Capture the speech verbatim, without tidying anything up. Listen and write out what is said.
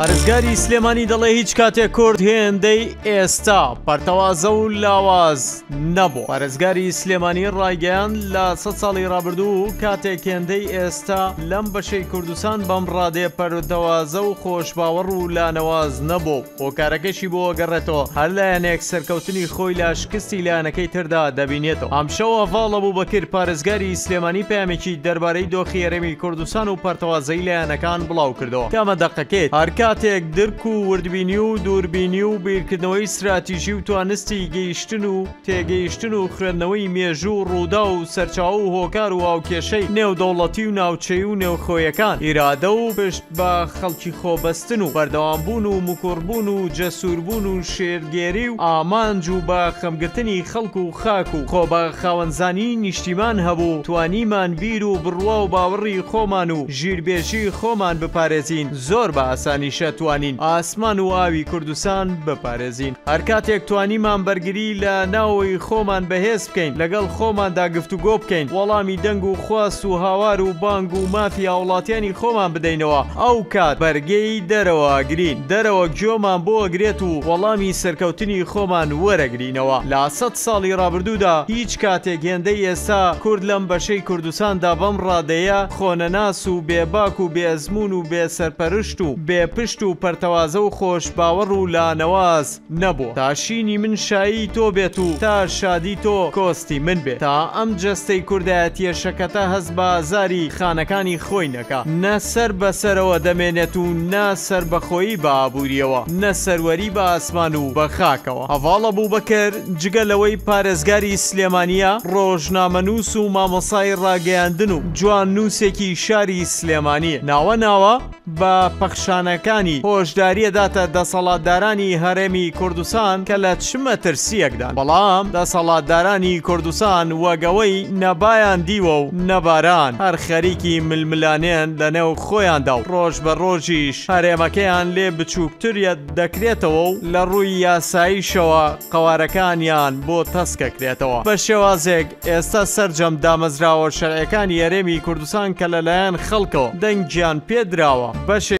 پارێزگاری سلێمانی دەڵێ هیچ کاتێک کورد هێندەی ئێستا پەرتەوازە و لاواز نەبوو. پارێزگاری سلێمانی ڕایگەیاند لە سەد ساڵی ڕابردوو کاتێک هێندەی ئێستا لەم بەشەی کوردستان بەم ڕادێ پەرتەوازە و خۆشباوەڕ و لانەواز نەبوو. هۆکارەکەشی بۆ گەڕێتەوە هەر لایەنێک سەرکەوتنی خۆی لە شکستی لایەنەکەی تردا دەبینێتەوە. ئەمشەو ئەڤاڵە بوو بەکر پارێزگاری سلێمانی پەیامێکی دەربارەی دۆخی هەرێمی کوردستان و پەرتەوازەی لایەنەکان بڵاو کردەوە. تامە دەقەکێت هەر کاتێک درک و وردبینی و دووربینی و بیرکردنەوەی استراتیژی و توانستی گەیشتن و تێگەیشتن و خوێندنەوەی مێژوو ڕوودا و سەرچاو و هۆکار و هاوکێشەی نێودەوڵەتی و ناوچەی و نێوخۆیەکان ئیرادە و پشت بە خەڵکی خۆبەستن و بەردەوامبوون و مکۆڕبوون و جەسووربوون و شێرگێری و ئامانج و بە خەمگرتنی خەڵک و خاک و خۆ بە خاوەنزانی نیشتیمان هەبوو توانیمان بیر و بڕوا و باوەڕی خۆمان و ژیربێژی خۆمان بپارێزین زۆر بە ئاسانیشە توانین ئاسمان و ئاوی کوردستان بپارێزین. هەر کاتێک توانیمان بەرگری لە ناوەوەی خۆمان بەهێز بکەین لەگەڵ خۆماندا گفتوگۆ بکەین وەڵامی دەنگ و خواست و هاوار و بانگ و مافی هاوڵاتیانی خۆمان بدەینەوە ئەو کات بەرگەی دەرەوە گرین دەرەوە گوێمان بۆ ئەگرێت و وەڵامی سەرکەوتنی خۆمان وەرەگرینەوە. لە سەد ساڵی ڕابردوودا هیچ کاتێک هێندەی ئێستا کورد لەم بەشەی کوردستاندا بەم ڕادەیە خۆنەناس و بێباک و بێزمون و بێسەرپەرشت و بێپشت و پەرتەوازە و خۆش باوەڕ و لانەواز نەبوو. تا شینی من شایی تۆ بێت و تا شادی تۆ کۆستی من بێت تا ئەم جەستەی کوردایەتیە شەکەتە هەست بە ئازاری خانەکانی خۆی نەکا نە سەر بەسەرەوە دەمێنێت و نا سەر بەخۆیی بە ئابووریەوە نە سەروەری بە ئاسمان و بە خاکەوە. هەڤاڵە بوو بەکر جگە لەوەی پارێزگاری سلێمانیە ڕۆژنامەنووس و مامۆسای ڕاگەیاندن و جوان نووسێکی شاری سلێمانیە ناوە ناوە بە پەخشانەکانی هۆشداریە داتە دەسەڵاتدارانی هەرێمی کوردستان کە لە چمە ترسیەکدان بەڵام دەسەڵاتدارانی کوردستان وەگەوەی نەبایان دیوە و نەباران هەر خەریکی ململانێن لە نێو خۆیاندا و ڕۆژ بە ڕۆژیش هەرێمەکەیان لێ بچووکتریە دەکرێتەوە و لە ڕووی یاساییشەوە قەوارەکانیان بۆ تەسکەکرێتەوە. بە شێوازێک ئێستا سەرجەم دامەزراوە شەرعەکانی هەرێمی کوردستان کە لەلایەن خەڵکەوە دەنگیان پێدراوە بەشێ